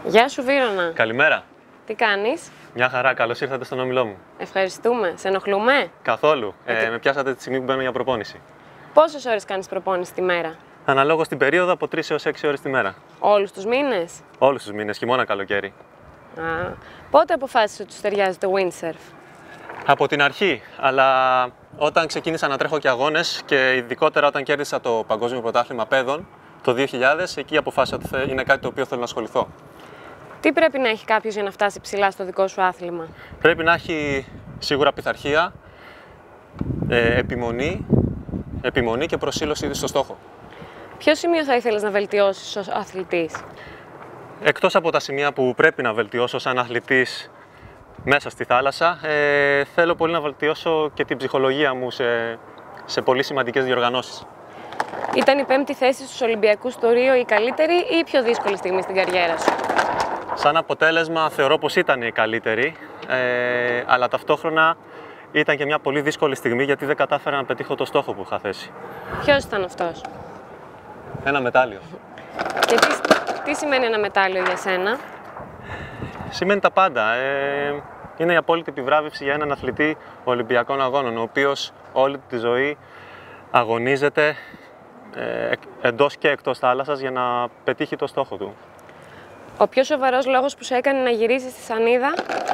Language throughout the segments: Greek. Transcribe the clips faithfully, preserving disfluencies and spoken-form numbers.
Γεια σου, Βύρωνα. Καλημέρα. Τι κάνεις? Μια χαρά, καλώς ήρθατε στον όμιλό μου. Ευχαριστούμε. Σε ενοχλούμε? Καθόλου. Ε, Ε, με πιάσατε τη στιγμή που μπαίνω για προπόνηση. Πόσες ώρες κάνεις προπόνηση τη μέρα? Αναλόγως την περίοδο από τρεις έως έξι ώρες τη μέρα. Όλους τους μήνες? Όλους τους μήνες, χειμώνα, καλοκαίρι. Α, πότε αποφάσισες ότι σου ταιριάζει το windsurf? Από την αρχή, αλλά όταν ξεκίνησα να τρέχω και αγώνες και ειδικότερα όταν κέρδισα το Παγκόσμιο Πρωτάθλημα Παιδών το δύο χιλιάδες, εκεί αποφάσισα ότι θε- είναι κάτι το οποίο θέλω να ασχοληθώ. Τι πρέπει να έχει κάποιος για να φτάσει ψηλά στο δικό σου άθλημα? Πρέπει να έχει σίγουρα πειθαρχία, ε, επιμονή, επιμονή και προσήλωση στο στόχο. Ποιο σημείο θα ήθελες να βελτιώσεις ως αθλητής? Εκτός από τα σημεία που πρέπει να βελτιώσω σαν αθλητής μέσα στη θάλασσα, ε, θέλω πολύ να βελτιώσω και την ψυχολογία μου σε, σε πολύ σημαντικές διοργανώσεις. Ήταν η πέμπτη θέση στους Ολυμπιακούς στο Ρίο η καλύτερη ή η πιο δύσκολη στιγμή στην καριέρα σου? Σαν αποτέλεσμα θεωρώ πως ήταν η καλύτερη, ε, αλλά ταυτόχρονα ήταν και μια πολύ δύσκολη στιγμή γιατί δεν κατάφερα να πετύχω το στόχο που είχα θέσει. Ποιος ήταν αυτός? Ένα μετάλλιο. Και τι, τι σημαίνει ένα μετάλλιο για σένα? Σημαίνει τα πάντα. Ε, είναι η απόλυτη επιβράβευση για έναν αθλητή Ολυμπιακών Αγώνων, ο οποίος όλη τη ζωή αγωνίζεται ε, εντός και εκτός θάλασσας για να πετύχει το στόχο του. Ο πιο σοβαρός λόγος που σε έκανε να γυρίσεις στη σανίδα?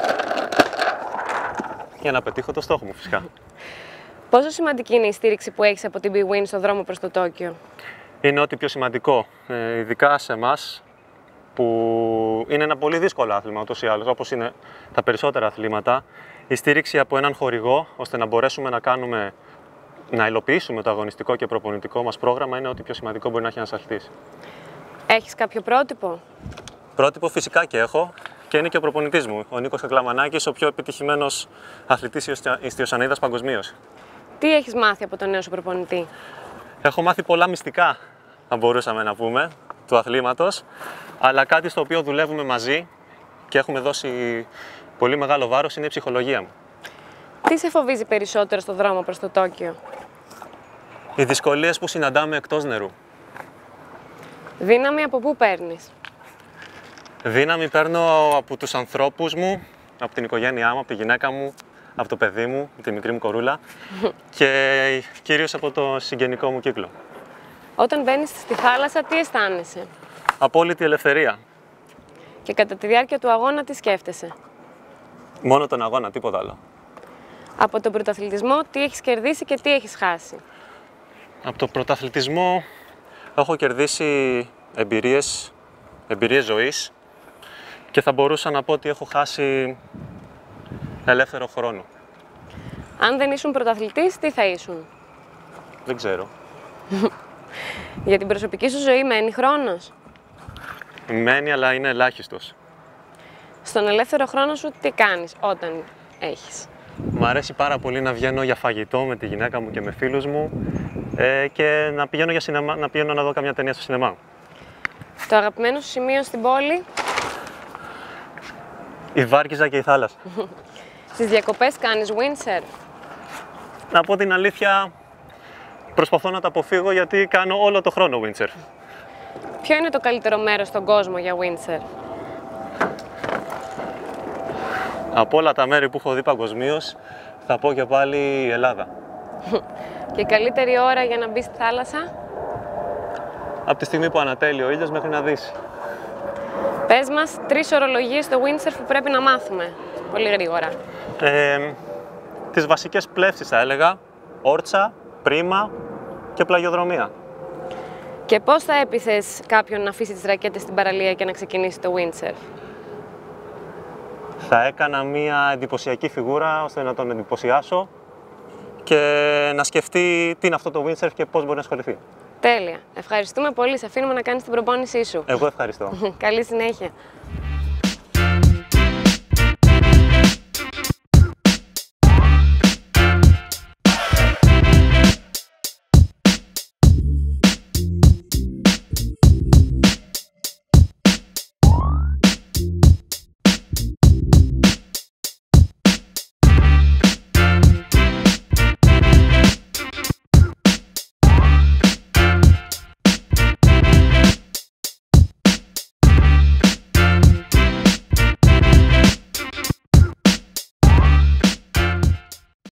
Για να πετύχω το στόχο μου, φυσικά. Πόσο σημαντική είναι η στήριξη που έχεις από την Bwin στο δρόμο προς το Τόκιο? Είναι ό,τι πιο σημαντικό, ε, ειδικά σε εμάς, που είναι ένα πολύ δύσκολο άθλημα, ούτως ή άλλως, όπως είναι τα περισσότερα αθλήματα. Η στήριξη από έναν χορηγό, ώστε να μπορέσουμε να κάνουμε, να υλοποιήσουμε το αγωνιστικό και προπονητικό μας πρόγραμμα, είναι ό,τι πιο σημαντικό μπορεί να έχει ένας αθλητής. Έχεις κάποιο πρότυπο? Πρότυπο φυσικά και έχω και είναι και ο προπονητής μου, ο Νίκος Κακλαμανάκης, ο πιο επιτυχημένος αθλητής ιστιοσανίδας παγκοσμίως. Τι έχεις μάθει από τον νέο σου προπονητή? Έχω μάθει πολλά μυστικά, αν μπορούσαμε να πούμε, του αθλήματος, αλλά κάτι στο οποίο δουλεύουμε μαζί και έχουμε δώσει πολύ μεγάλο βάρος είναι η ψυχολογία μου. Τι σε φοβίζει περισσότερο στο δρόμο προς το Τόκιο? Οι δυσκολίες που συναντάμε εκτός νερού. Δύναμη από πού παίρνεις? Δύναμη παίρνω από τους ανθρώπους μου, από την οικογένειά μου, από τη γυναίκα μου, από το παιδί μου, τη μικρή μου κορούλα και κυρίως από το συγγενικό μου κύκλο. Όταν μπαίνεις στη θάλασσα, τι αισθάνεσαι? Απόλυτη ελευθερία. Και κατά τη διάρκεια του αγώνα, τι σκέφτεσαι? Μόνο τον αγώνα, τίποτα άλλο. Από τον πρωταθλητισμό, τι έχεις κερδίσει και τι έχεις χάσει? Από το πρωταθλητισμό έχω κερδίσει εμπειρίες, εμπειρίες ζωής και θα μπορούσα να πω ότι έχω χάσει ελεύθερο χρόνο. Αν δεν ήσουν πρωταθλητής, τι θα ήσουν? Δεν ξέρω. Για την προσωπική σου ζωή μένει χρόνος? Μένει, αλλά είναι ελάχιστος. Στον ελεύθερο χρόνο σου τι κάνεις όταν έχεις? Μ' αρέσει πάρα πολύ να βγαίνω για φαγητό με τη γυναίκα μου και με φίλους μου ε, και να πηγαίνω, για σινεμά, να πηγαίνω να δω καμιά ταινία στο σινεμά. Το αγαπημένο σου σημείο στην πόλη? Η Βάρκιζα και η θάλασσα. Στις διακοπές κάνεις windsurf? Να πω την αλήθεια, προσπαθώ να τα αποφύγω γιατί κάνω όλο το χρόνο windsurf. Ποιο είναι το καλύτερο μέρος στον κόσμο για windsurf? Από όλα τα μέρη που έχω δει παγκοσμίως, θα πω και πάλι η Ελλάδα. Και η καλύτερη ώρα για να μπεις στη θάλασσα? Από τη στιγμή που ανατέλει ο ήλιος μέχρι να δύσει. Πες μας τρεις ορολογίες στο windsurf που πρέπει να μάθουμε, πολύ γρήγορα. Ε, τις βασικές πλεύσεις θα έλεγα, όρτσα, πρίμα και πλαγιοδρομία. Και πώς θα έπειθες κάποιον να αφήσει τις ρακέτες στην παραλία και να ξεκινήσει το windsurf? Θα έκανα μία εντυπωσιακή φιγούρα ώστε να τον εντυπωσιάσω και να σκεφτεί τι είναι αυτό το windsurf και πώς μπορεί να ασχοληθεί. Τέλεια. Ευχαριστούμε πολύ. Σε αφήνουμε να κάνεις την προπόνησή σου. Εγώ ευχαριστώ. Καλή συνέχεια.